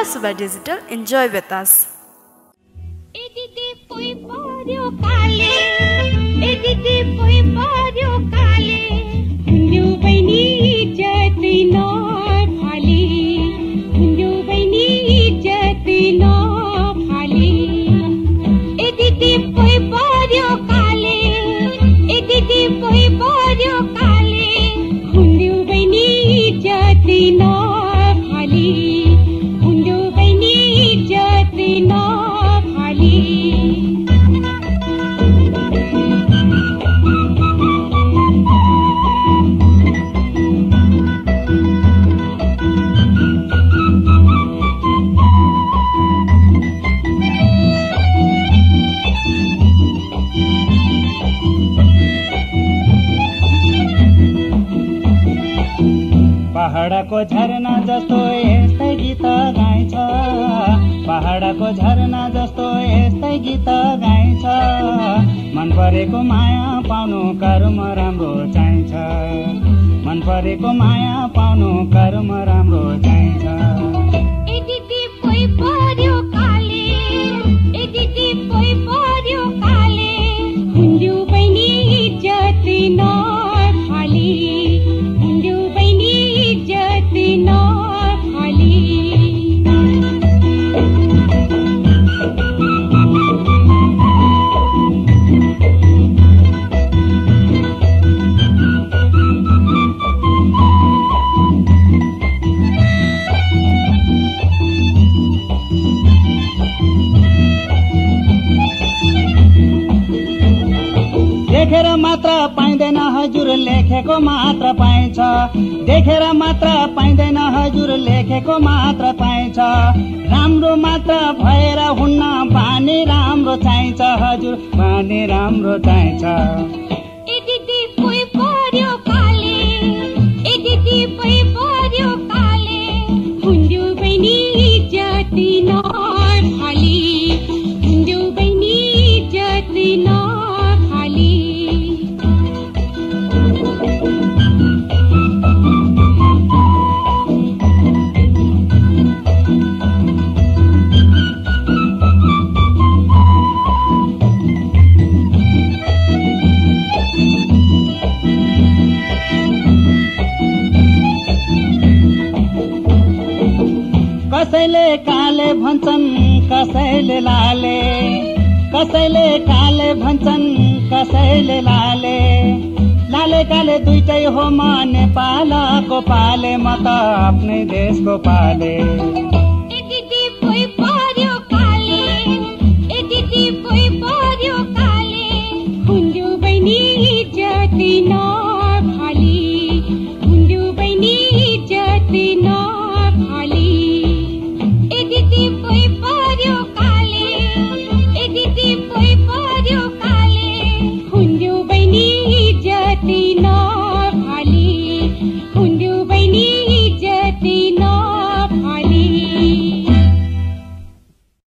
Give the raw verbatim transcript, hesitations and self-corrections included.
Suba Digital. Enjoy with us. पहाडको झरना जस्तो यस्तै गीत गाइन्छ, पहाडको झरना जस्तो यस्तै गीत गाइन्छ। मन परेको माया पाउनु कर्म राम्रो चाहिन्छ, मन परेको माया पाउनु कर्म राम्रो चाहिन्छ। ए दिदी पोइ पर्यो काले, ए दिदी पोइ पर्यो काले, हुन्ड्यु बहिनी जति नफाली, हुन्ड्यु बहिनी जति नफाली। देखेर मात्र पाइँदैन हजुर लेखेको मात्र पाइन्छ, देखेर मात्र पाइँदैन हजुर लेखेको मात्र पाइन्छ। राम्रो मात्र भएर हुन्न बानी राम्रो चाहिन्छ हजुर, बानी राम्रो चाहिन्छ। ए दिदी पोइ पर्यो काले, ए दिदी पोइ पर्यो काले, हुन्ड्यु बहिनी जति नफाली, हुन्ड्यु बहिनी जति नफाली। कसैले काले भन्छन् कसैले लाले, कसैले काले भन्छन् कसैले लाले। लाले काले दुईटै हो म नेपालको पाले, म त आफ्नै देशको पाले।